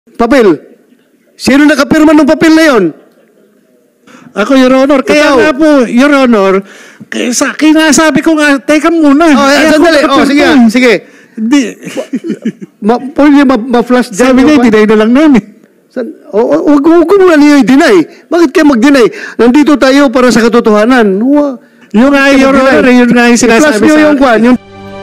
Papel. Sino nakapirma ng papel na yon? Ako, Your Honor. Kaya nga po, Your Honor, kinasabi ko nga, teka muna. Sandali. Sige. Pwede ma-flash dyan. Sabi niya, deny na lang namin. Huwag mo na niyo i-deny. Bakit kayo mag-deny? Nandito tayo para sa katotohanan. Yung nga, Your Honor, yun nga yung sinasabi sa akin.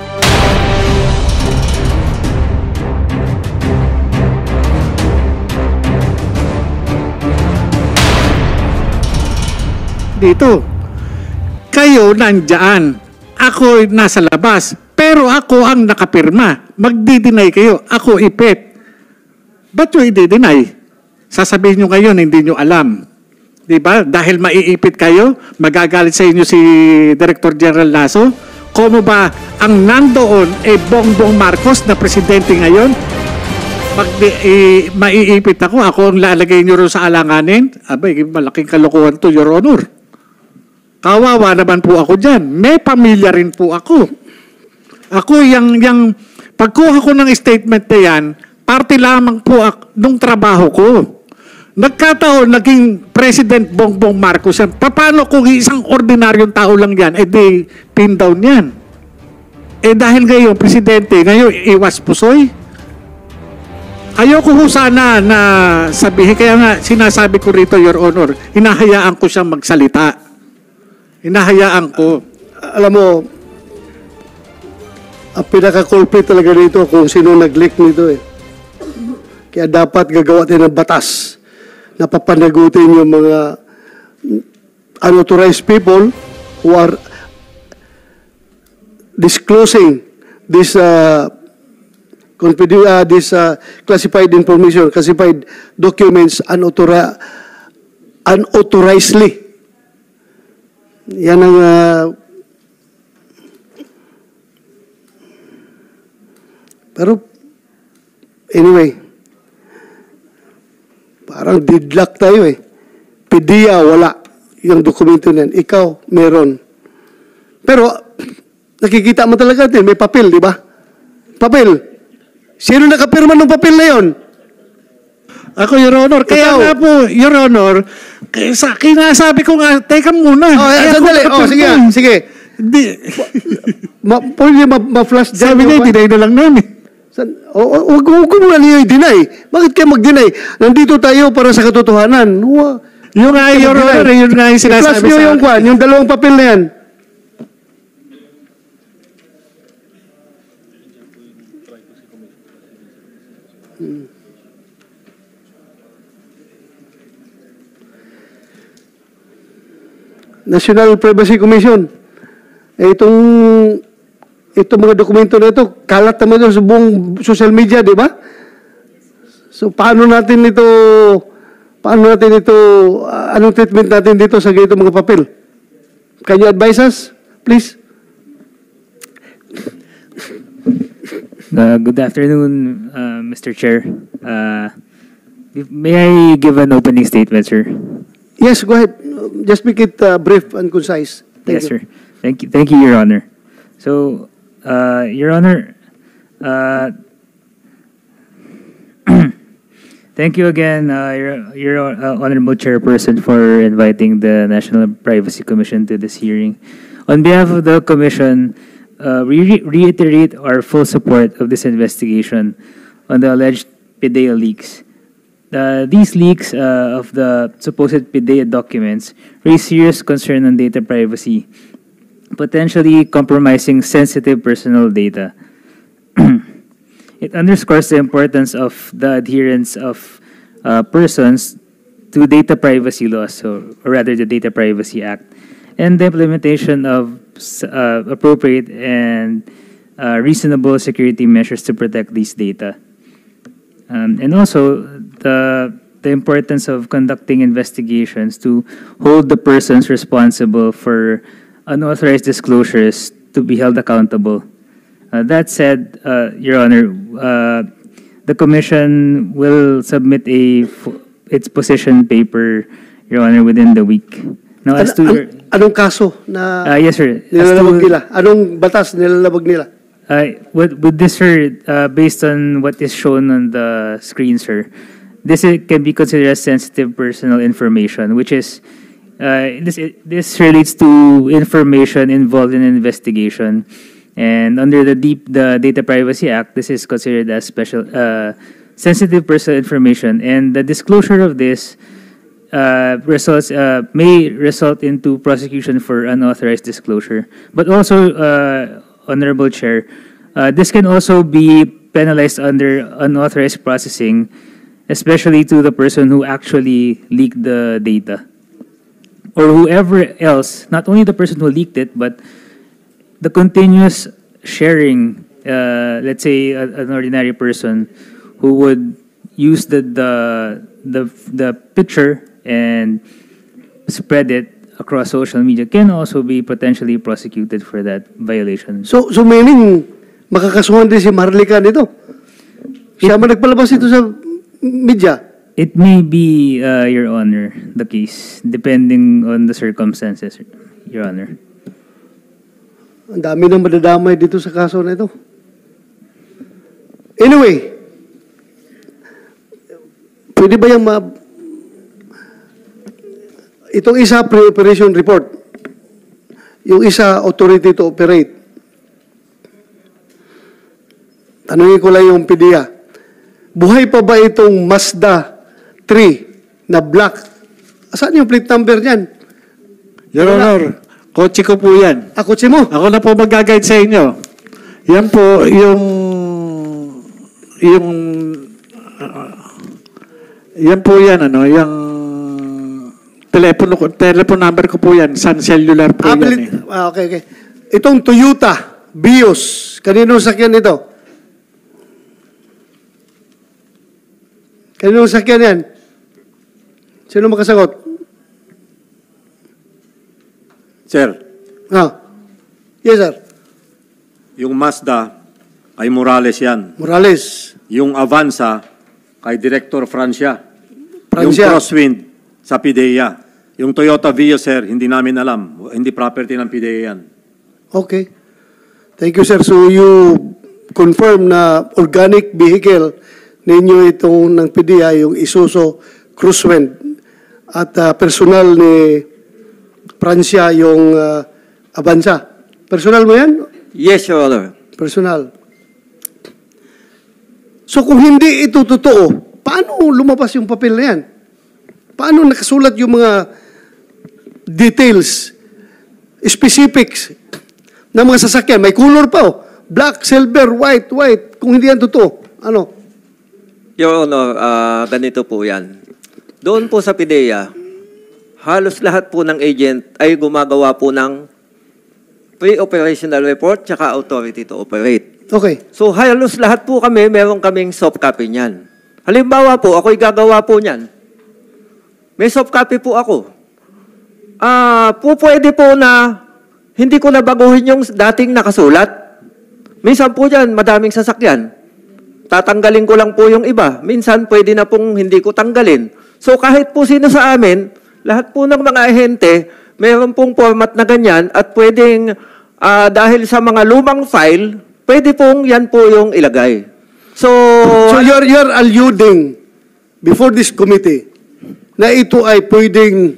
Dito, kayo nandyan, ako nasa labas, pero ako ang nakapirma. Magdi-deny kayo, ako ipit. Ba't nyo i-deny? Sasabihin nyo ngayon, hindi nyo alam. Diba? Dahil maiipit kayo, magagalit sa inyo si Director General Lasso. Como ba ang nandoon Bongbong Marcos na presidente ngayon? Pag maiipit ako ang lalagay nyo rin sa alanganin. Abay, malaking kalokohan to, Your Honor. Kawawa naman po ako dyan. May pamilya rin po ako. Ako, yung pagkuha ko ng statement na yan, parte lamang po nung trabaho ko. Nagkataon, naging President Bongbong Marcos yan. Paano kung isang ordinaryong tao lang yan, di pin down yan? Dahil ngayon, Presidente, ngayon, iwas pusoy. Ayoko ko sana na sabihin, kaya nga sinasabi ko rito, Your Honor, hinahayaan ko siyang magsalita. Hinahayaan ko. Alam mo, ang pinaka-culprit talaga nito kung sino nag-leak nito eh. Kaya dapat gagawa tayo ng batas na papanagutin yung mga unauthorized people who are disclosing this classified information, classified documents unauthorizedly. Yan ang pero anyway, parang deadlock tayo eh. PDEA, wala yung dokumento niyan. Ikaw, meron. Pero nakikita mo talaga din, may papel, di ba? Papel. Sino nakapirma ng papel na yon? Ako, Your Honor. Kaya nga po, Your Honor, kinasabi ko nga, teka muna. Sandali. Sige. Pwede ma-flash dyan. Sabi niya, deny na lang namin. Huwag mo na niyo i-deny. Bakit kayo mag-deny? Nandito tayo para sa katotohanan. Yung nga, Your Honor, yun nga yung sinasabi sa akin. Yung dalawang papel na yan. National Privacy Commission. Itong mga dokumento na ito, kalat naman ito sa buong social media, di ba? So, paano natin ito, anong treatment natin dito sa ganito mga papel? Can you advise us, please? Good afternoon, Mr. Chair. May I give an opening statement, sir? Yes, go ahead. Just make it brief and concise. Yes, sir. Thank you, Your Honor. So, Your Honor, thank you again, Your Honorable Chairperson, for inviting the National Privacy Commission to this hearing. On behalf of the Commission, we reiterate our full support of this investigation on the alleged PDEA leaks. These leaks of the supposed PDEA documents raise serious concern on data privacy, potentially compromising sensitive personal data. It underscores the importance of the adherence of persons to data privacy laws, or rather the Data Privacy Act, and the implementation of appropriate and reasonable security measures to protect these data. And also the importance of conducting investigations to hold the persons responsible for unauthorized disclosures to be held accountable. That said, Your Honor, the Commission will submit its position paper, Your Honor, within the week. Now, Anong kaso na yes, sir. nilalabag nila? Anong batas nilalabag nila? With this, sir, based on what is shown on the screen, sir, can be considered as sensitive personal information, which is this relates to information involved in an investigation, and under the Data Privacy Act, this is considered as sensitive personal information, and the disclosure of this may result into prosecution for unauthorized disclosure. But also, Honorable Chair, this can also be penalized under unauthorized processing, especially to the person who actually leaked the data, or whoever else, not only the person who leaked it, but the continuous sharing, let's say an ordinary person who would use the picture and spread it across social media can also be potentially prosecuted for that violation. So meaning, makakasuhan din si Marlica nito? Siya man nagpalabas ito sa media? It may be, Your Honor, the case, depending on the circumstances, Your Honor. Ang dami nang madadamay dito sa kaso na ito. Anyway, pwede ba yung itong isa pre-operation report, yung isa authority to operate. Tanungin ko lang yung PDEA. Buhay pa ba itong Mazda 3 na black? Saan yung plate number niyan? Your Honor, kotse ko po yan. Kotse mo? Ako na po mag-guide sa inyo. Yan po yan po yan, yung telephone number ko po yan, Sun Cellular po yan. Okay. Itong Toyota Vios, kanino sakyan ito? Kanino sakyan yan? Sino makasagot? Sir. Yes, sir. Yung Mazda kay Morales yan. Morales. Yung Avanza kay Director Francia. Yung Francia. Crosswind sa PIDEA. Yung Toyota Vios, sir, hindi namin alam. Hindi property ng PIDEA yan. Okay. Thank you, sir. So you confirm na organic vehicle ninyo itong ng PDEA, yung Isuzu Crosswind, at personal ni Francia yung Avanza. Personal mo yan? Yes, Your Honor. Personal. So kung hindi ito totoo, paano lumabas yung papel na yan? Paano nakasulat yung mga details, specifics ng mga sasakyan? May color pa, black, silver, white. Kung hindi yan totoo, ano? Your Honor, ganito po yan. Doon po sa PIDEA, halos lahat po ng agent ay gumagawa po ng pre-operational report tsaka authority to operate. Okay. So halos lahat po kami, meron kaming soft copy niyan. Halimbawa po, ako'y gagawa po niyan. May soft copy po ako. Pwede po na hindi ko na baguhin yung dating nakasulat. Minsan po dyan, madaming sasakyan. Tatanggalin ko lang po yung iba. Minsan, pwede na pong hindi ko tanggalin. So, kahit po sino sa amin, lahat po ng mga ahente, mayroon pong format na ganyan at pwedeng, dahil sa mga lumang file, pwede pong yan po yung ilagay. So you're alluding before this committee na ito ay pwedeng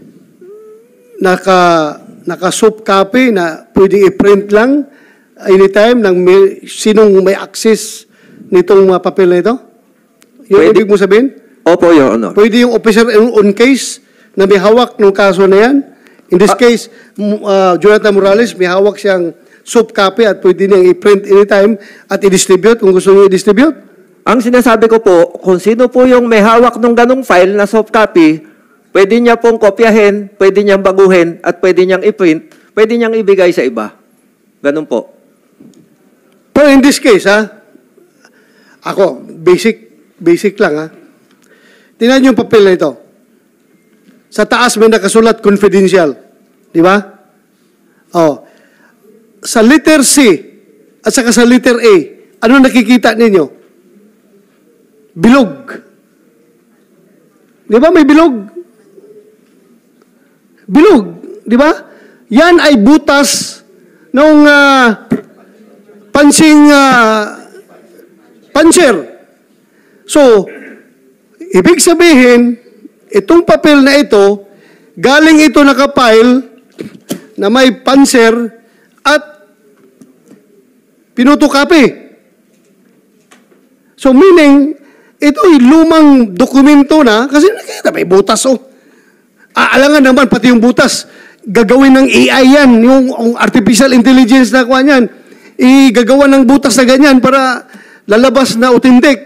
naka-soft copy na pwedeng i-print lang anytime ng sinong may access nitong mga papel na ito? Yung Pwede. ibig mo sabihin? Opo, Your Honor. Pwede yung officer on case na may hawak ng kaso na yan? In this case, Jonathan Morales, may hawak siyang soft copy at pwede niyang i-print anytime at i-distribute kung gusto niyo i-distribute? Ang sinasabi ko po, kung sino po yung may hawak ng ganong file na soft copy, pwede niya pong kopyahin, pwede niyang baguhin, at pwede niyang i-print, pwede niyang ibigay sa iba. Ganun po. Pero in this case, ako, basic lang, tingnan niyo yung papel na ito. Sa taas may nakasulat confidential. Di ba? Sa letter C at saka sa letter A, ano nakikita ninyo? Bilog. Di ba may bilog? Bilog. Di ba? Yan ay butas ng puncher. So, ibig sabihin, itong papel na ito, galing ito nakapile na may puncher at pinutukapi. So meaning, ito'y lumang dokumento na, kasi nakita may butas Alangan naman, pati yung butas, gagawin ng AI yan, yung artificial intelligence na kuha niyan, igagawa ng butas na ganyan para lalabas na authentic.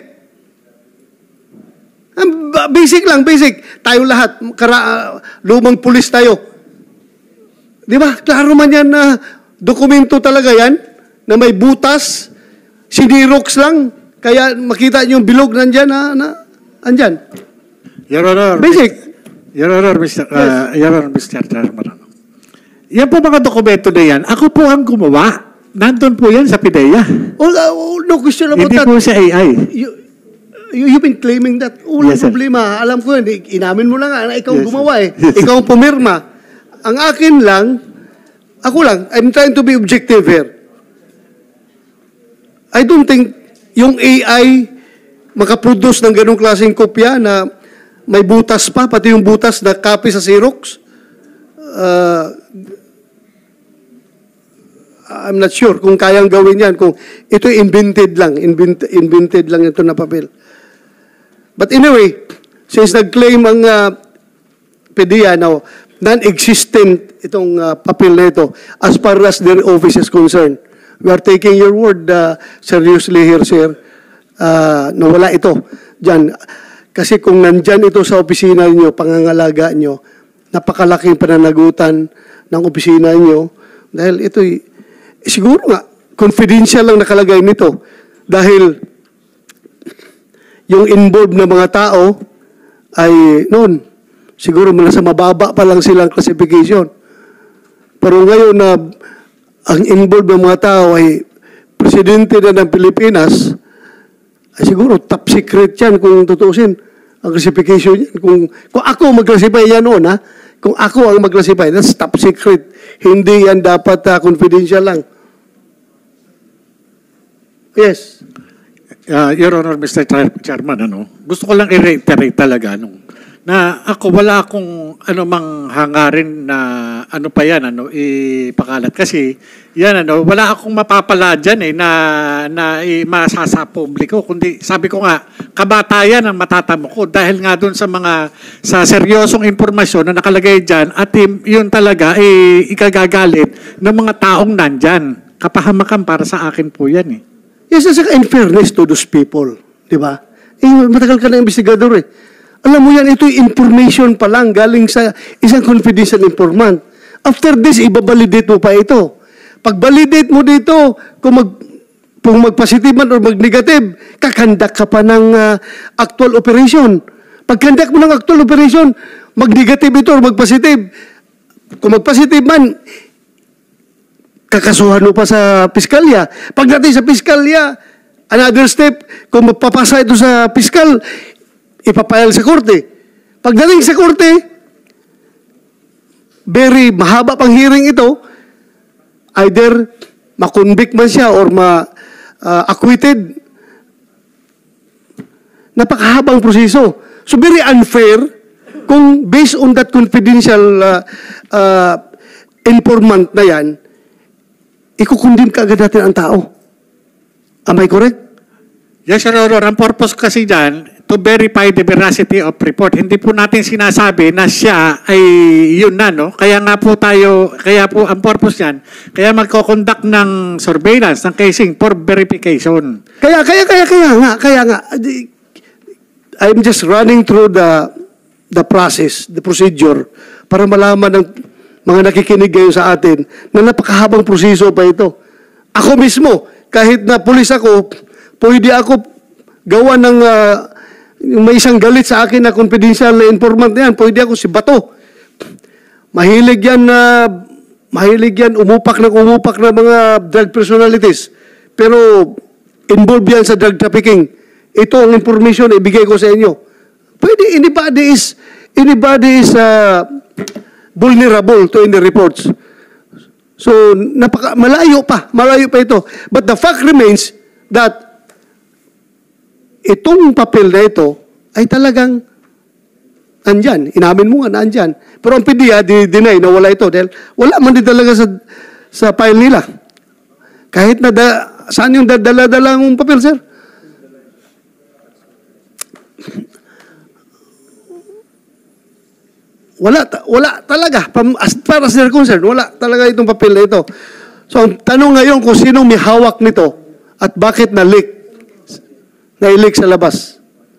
Basic lang, basic. Tayo lahat, lumang pulis tayo. Di ba? Klaro man yan na dokumento talaga yan, na may butas, sinirox lang, kaya makita niyo yung bilog nandyan andyan. Your Honor. Basic. Your Honor, Mr. Chairman. Yan po mga dokumento na yan, ako po ang gumawa. Nandun po yan sa PIDEA. No question about Hindi that. po sa AI. You've been claiming that. Walang Yes, sir. problema. Alam ko yun. Inamin mo lang na ikaw Yes, gumawa sir. eh. Ikaw ang pumirma. Ang akin lang, ako lang, I'm trying to be objective here. I don't think yung AI makaproduce ng ganong klaseng kopya na may butas pa, pati yung butas na copy sa Xerox. I'm not sure kung kayang gawin yan, kung ito invented lang ito na papel. But anyway, since nag-claim ang PDEA now, non-existent itong papel na ito as far as their office is concerned. We are taking your word seriously here, sir, na wala ito dyan. Kasi kung nandyan ito sa opisina niyo, pangangalaga niyo, napakalaking pananagutan ng opisina niyo, dahil ito siguro nga, confidential lang nakalagay nito. Dahil yung involved na mga tao ay noon, siguro nasa mababa pa lang silang classification. Pero ngayon na ang involved ng mga tao ay presidente na ng Pilipinas, ay siguro top secret yan kung tutusin ang classification yan. Kung ako mag-classify yan noon, kung ako ang mag-classify, that's top secret. Hindi yan dapat confidential lang. Yes. Your Honor, Mr. Chairman, gusto ko lang i-reiterate talaga na ako wala akong mang hangarin na pa yan ipakalat kasi yan wala akong mapapala diyan na masasa publiko, kundi sabi ko nga kabatayan ang matatamo ko dahil nga doon sa seryosong impormasyon na nakalagay diyan at yun talaga ikagagalit ng mga taong nandyan. Kapahamakan para sa akin po yan Yes, in fairness to those people, di ba? Matagal ka na investigador Alam mo yan, ito information pa lang galing sa isang confidential informant. After this, ibabalidate mo pa ito. Pag validate mo dito, kung mag-positive man o mag-negative, kakandak ka pa ng actual operation. Pag kandak mo ng actual operation, mag-negative ito o mag-positive. Kung mag-positive man, kakasuhan mo pa sa piskalya. Pagdating sa piskalya, another step, kung magpapasa ito sa piskal, ipapayal sa korte. Pagdating sa korte, very mahaba pang hearing ito, either makonvict man siya or acquitted. Napakahabang proseso. So very unfair kung based on that confidential informant na yan, ikukundim ka agad natin ang tao. Am I correct? Yes, Your Honor. Ang purpose kasi dyan, to verify the veracity of report. Hindi po natin sinasabi na siya ay yun na, Kaya nga po kaya po ang purpose yan, kaya magko-conduct ng surveillance, ng casing for verification. Kaya nga. I'm just running through the process, the procedure, para malaman ng mga nakikinig ngayon sa atin na napakahabang proseso pa ito. Ako mismo, kahit na pulis ako, pwede ako gawa ng may isang galit sa akin na confidential informant na yan, pwede ako si Bato. Mahilig yan umupak ng mga drug personalities. Pero involved yan sa drug trafficking. Ito ang information na ibigay ko sa inyo. Pwede, anybody is vulnerable to any reports. So, malayo pa ito. But the fact remains that itong papel na ito ay talagang andyan. Inamin mo nga na andyan. Pero ang PDEA, deny na wala ito dahil wala man din talaga sa file nila. Kahit na saan yung dala-dala ng papel, sir? Wala talaga. As far as they're concerned, wala talaga itong papel na ito. So, ang tanong ngayon kung sinong may hawak nito at bakit na-leak sa labas.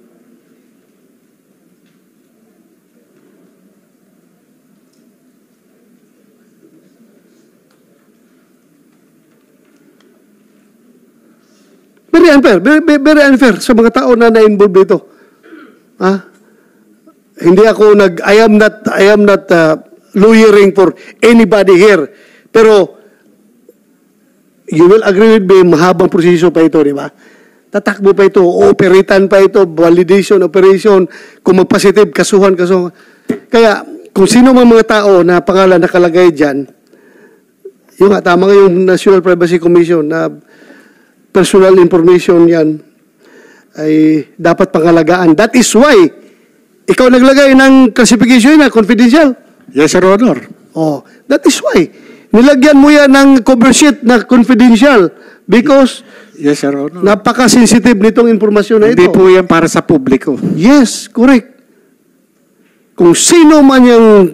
Very unfair. Very unfair sa mga tao na na-involve dito. Hindi ako I am not lawyering for anybody here. Pero, you will agree with me, mahabang proseso pa ito, di ba? Tatakbo pa ito, operatan pa ito, validation, operation, kung mag-positive, kasuhan. Kaya, kung sino man mga tao na pangalan nakalagay dyan, yung tama nga yung National Privacy Commission na personal information yan ay dapat pangalagaan. That is why ikaw naglagay ng classification na confidential. Yes, Your Honor. Oh, that is why nilagyan mo yan ng cover sheet na confidential because Yes, Your Honor. napaka-sensitive nitong informasyon na ito. Hindi po yan para sa publiko. Yes, correct. Kung sino man yung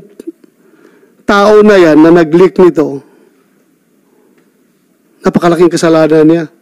tao na yan na nag-leak nito, napakalaking kasalanan niya.